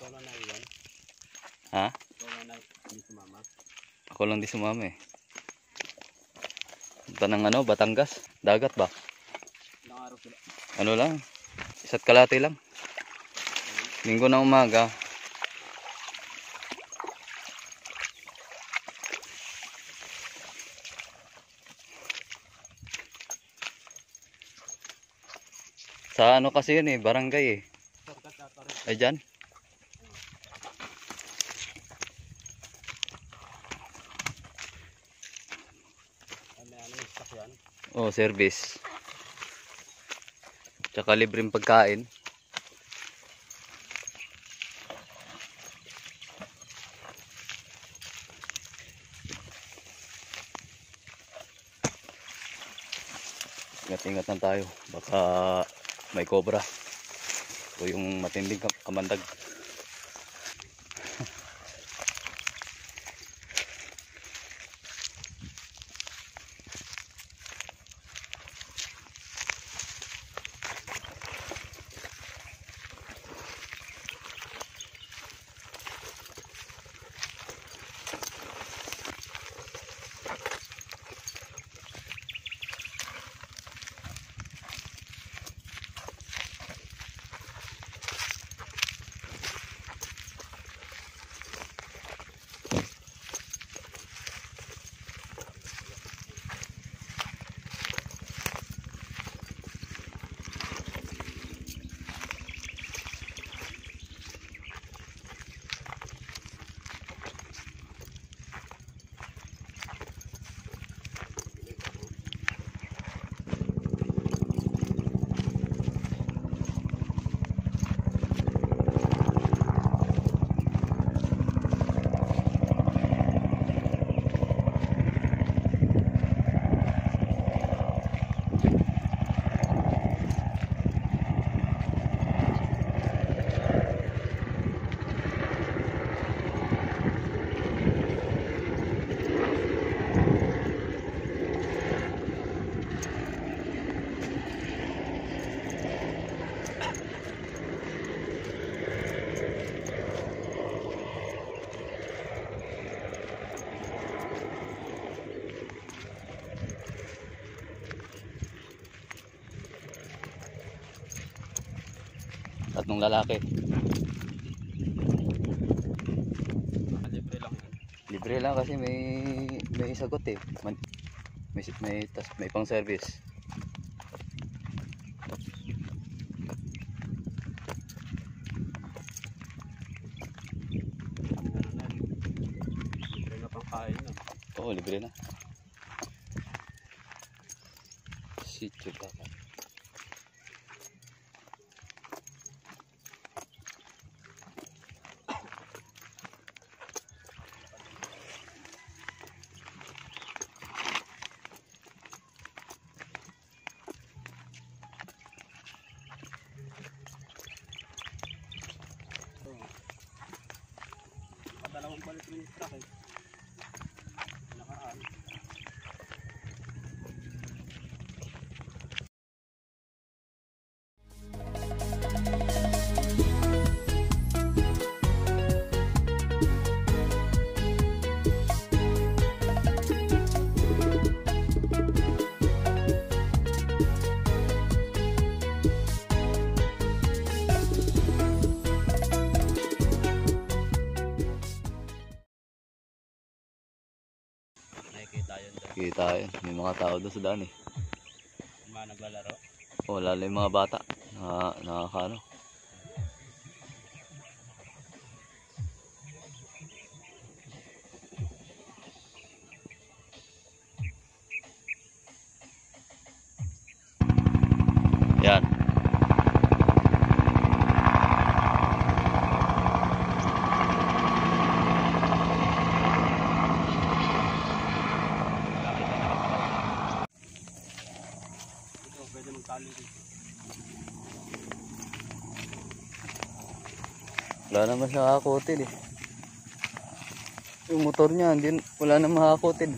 Ha? Ako lang di sumama eh. Punta ng ano, Batangas. Dagat ba? Ano lang? Isa't kalahati lang. Linggo ng umaga. Sa ano kasi yun eh, barangay eh. Ay dyan? Oh, service. Tsaka libreng pagkain. Ingat-ingat lang tayo. Baka may cobra. O yung matinding kamandag. Tatlong lalaki. Libre lang kasi may sagot eh. May pang service. Libre na pang kain na. Oo, libre na. Sityo dapat. Dalawang palit rin yung truck eh. Nakaraan. Kita yun. May mga tao doon sa daan eh. Mga naglalaro. Oh, lalo yung mga bata. Nakakano. Yan. Pwede magtali dito. Wala naman siya makakutin eh. Yung motor niya, wala naman makakutin.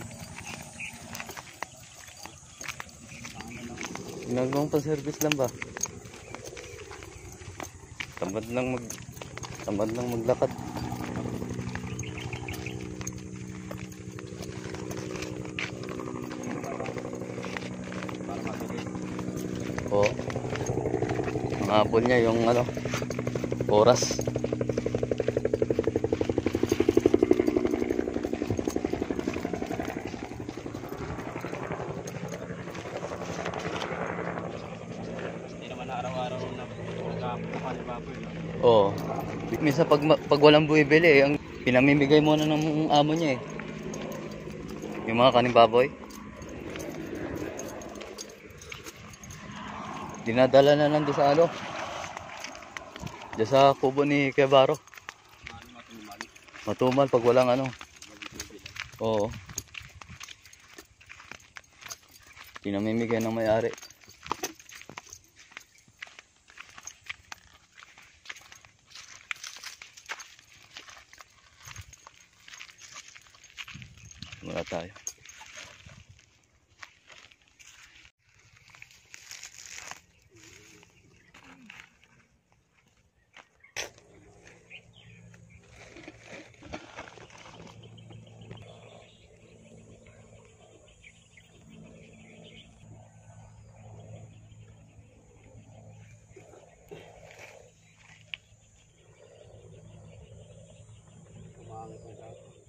Ginagawang pa service lang ba? Tamad lang Tamad lang maglakad. Para matuloy. Oo. Ang habol niya yung ano, oras. Hindi naman na araw-araw na nagkakuha ni baboy. No? Oo. Minsan pag walang buibili, ang pinamimigay muna ng amo niya eh. Yung mga kaning baboy. Dinadala na lang doon sa ano. Diyan sa kubo ni Kebaro. Matumal. Matumal pag walang ano. Oo. Pinamimigay ng may-ari. Wala tayo. Kumangit na siya.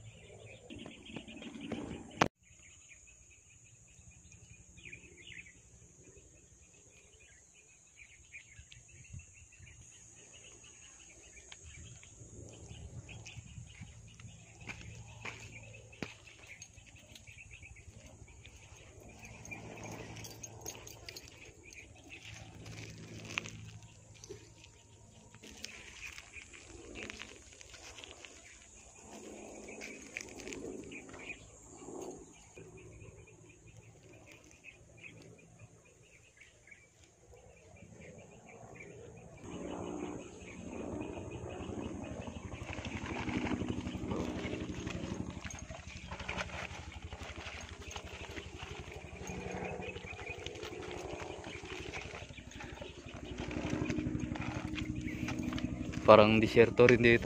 Parang disyerto rin dito.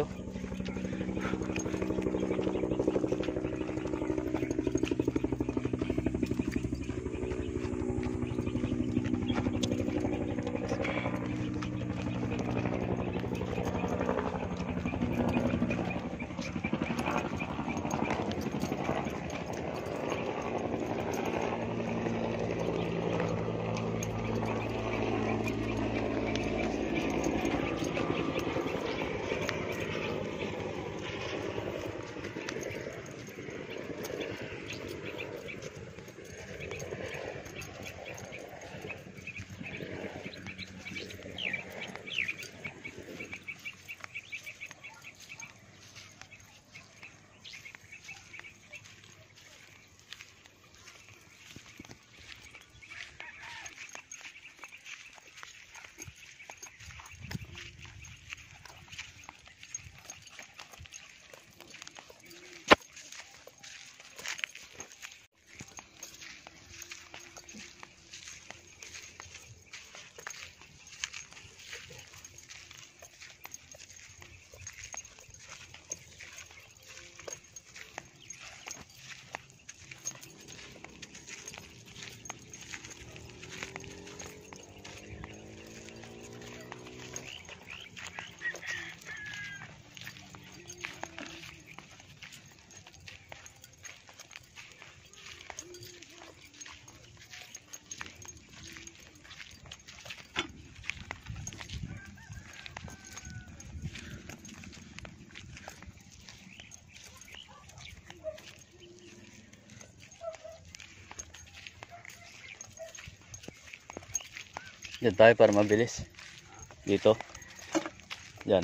Diyan tayo para mabilis. Dito. Diyan.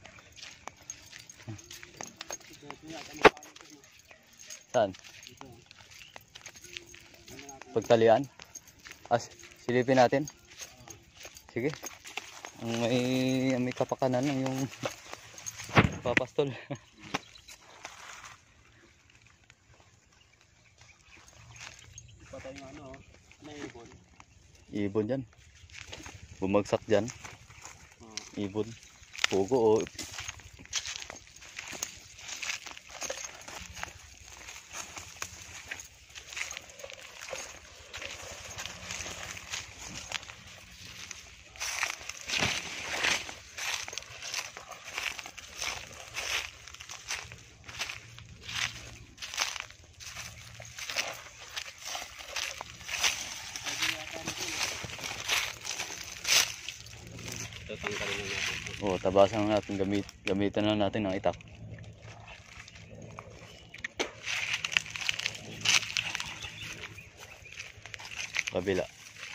Saan? Pagtalian? Silipin natin. Sige. Ang may kapakanan ng yung papastol. Patay yung ano, ibon. Ibon dyan. Bumagsak dyan. Ibon. Pugo o labasan na natin, gamitan na natin ng itak. Kabila.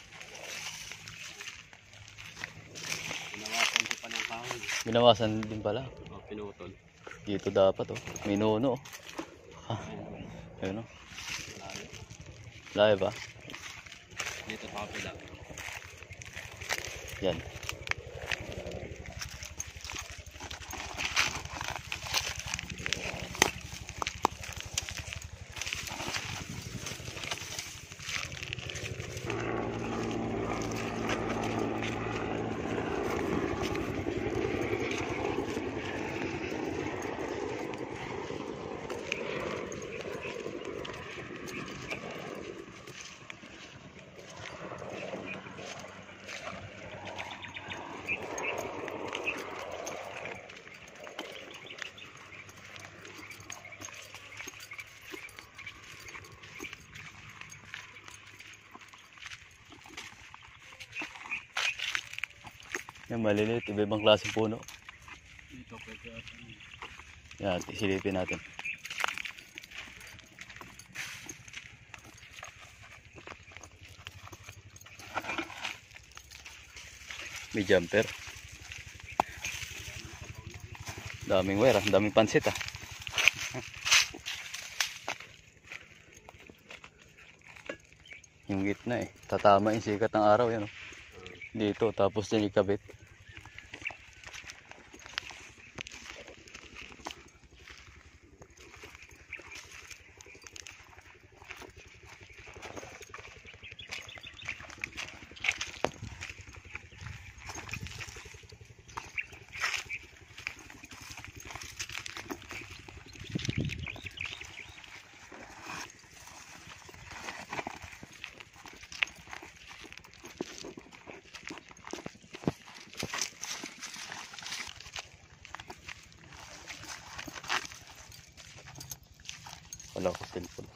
Pinawasan ko pa ng kahoy. Binawasan din pala. O, pinutol. Dito dapat oh. May nuno oh. Ayun oh. Layo. Layo ba? Dito pa kapila. Yan. Yan, maliliit. Iba-ibang klaseng puno. Dito pwede ata. Yan, silipin natin. May jumper. Daming wire, daming pansit ah. Yung gitna eh. Tatama yung sikat ng araw yan oh. Dito, tapos dyan ikabit. Wala ko cellphone.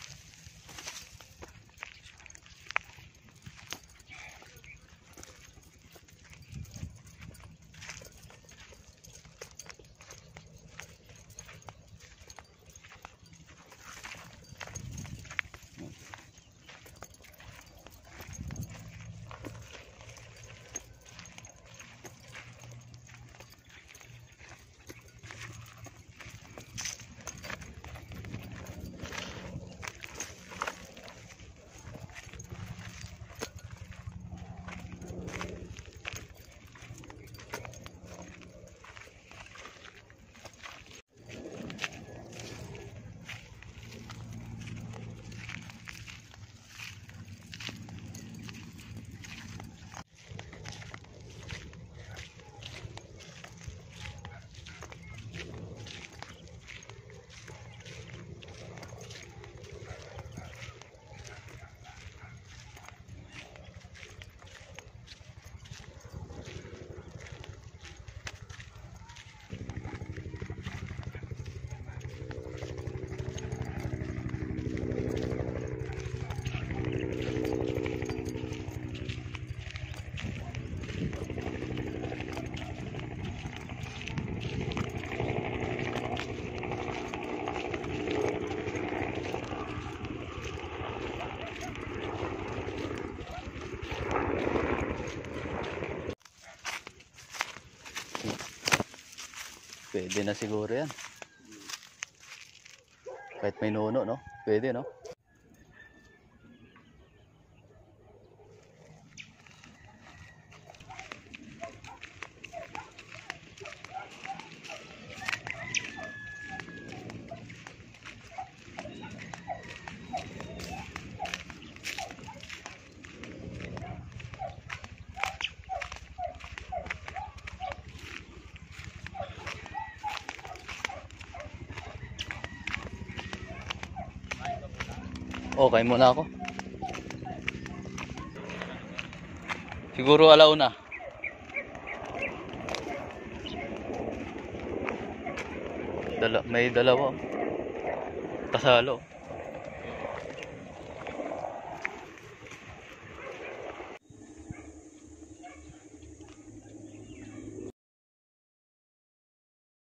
Pwede na siguro yan. Kahit may nuno, no? Pwede, no? Okay muna ako. Siguro alauna. May dalawa. Kasalo.